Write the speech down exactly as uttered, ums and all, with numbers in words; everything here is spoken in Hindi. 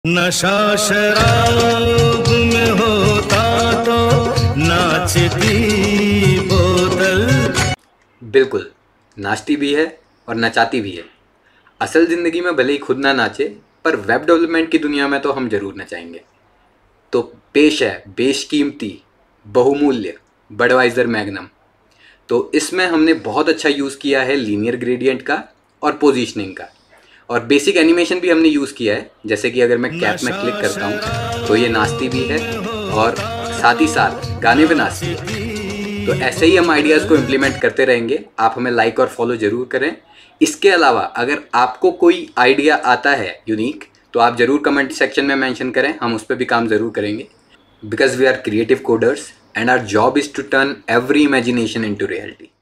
नशा शराब में होता तो नाचती बोतल। बिल्कुल, नाचती भी है और नचाती भी है। असल ज़िंदगी में भले ही खुद ना नाचे, पर वेब डेवलपमेंट की दुनिया में तो हम ज़रूर नचाएंगे। तो पेश है बेशकीमती बहुमूल्य बडवाइज़र मैग्नम। तो इसमें हमने बहुत अच्छा यूज़ किया है लीनियर ग्रेडियंट का और पोजीशनिंग का, और बेसिक एनिमेशन भी हमने यूज़ किया है। जैसे कि अगर मैं कैप में क्लिक करता हूँ तो ये नाचती भी है और साथ ही साथ गाने पे नाचती है। तो ऐसे ही हम आइडियाज़ को इम्प्लीमेंट करते रहेंगे। आप हमें लाइक और फॉलो ज़रूर करें। इसके अलावा अगर आपको कोई आइडिया आता है यूनिक, तो आप ज़रूर कमेंट सेक्शन में मेंशन करें, हम उस पर भी काम ज़रूर करेंगे। Because we are creative coders and our job is to turn every imagination into reality.